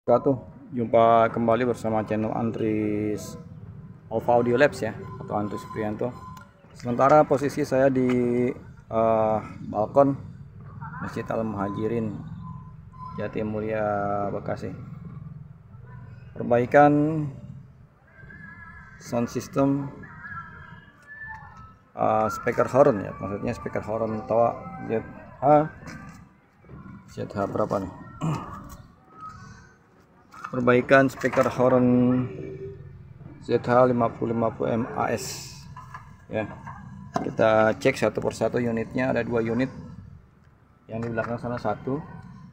Jumpa kembali bersama channel Andris Alfa Audio Labs ya, atau Andris Prianto. Sementara posisi saya di balkon Masjid Al Muhajirin Jatimulya, Bekasi. Perbaikan sound system speaker horn ya, maksudnya speaker horn Tawa ZH berapa nih? Perbaikan speaker horn ZH5050M AS ya. Kita cek satu persatu unitnya. Ada dua unit, yang di belakang sana satu,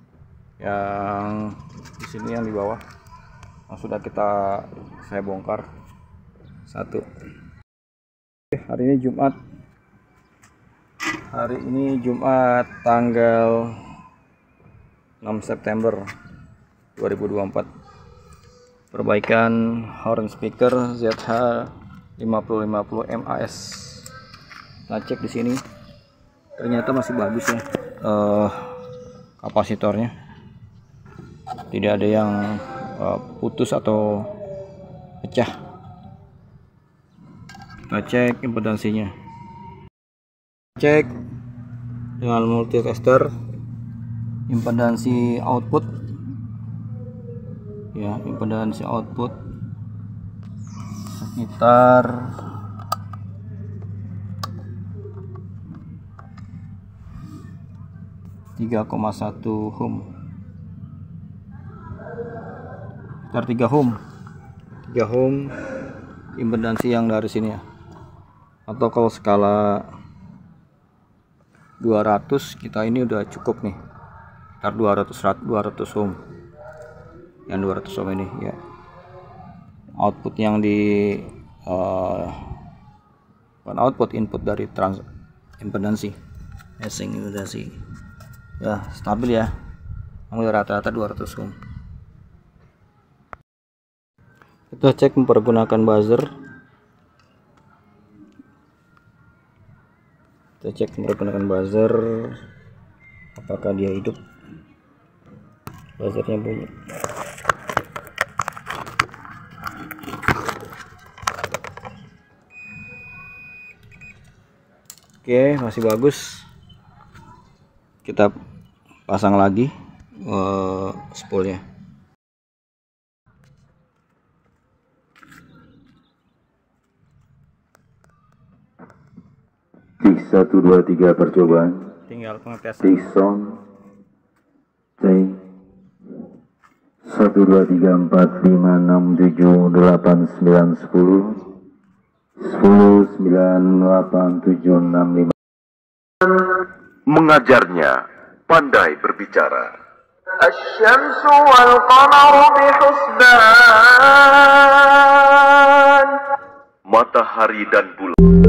yang di sini yang di bawah yang sudah saya bongkar satu. Hari ini Jumat tanggal 6 September 2024. Perbaikan horn speaker ZH5050M AS. Nah, cek di sini ternyata masih bagus ya, kapasitornya tidak ada yang putus atau pecah. Kita cek impedansinya, cek dengan multitester impedansi output ya, impedansi output sekitar 3,1 ohm, sekitar 3 ohm impedansi yang dari sini ya. Atau kalau skala 200 kita ini udah cukup nih, sekitar 200 ohm. Yang 200 ohm ini ya, output yang di bukan output, input dari impedansi mesing impedansi ya, stabil ya, rata-rata 200 ohm. Kita cek mempergunakan buzzer. Apakah dia hidup. Buzzernya bunyi. Oke, masih bagus. Kita pasang lagi spoolnya. Tik 1 2 3 percobaan. Tinggal pengetesan. Tik sound. Cek 1 2 3 4 5 6 7 8 9 10 10 9 8 7 6 5. Mengajarnya pandai berbicara. Asy-syamsu wal qamaru bihusban. Matahari dan bulan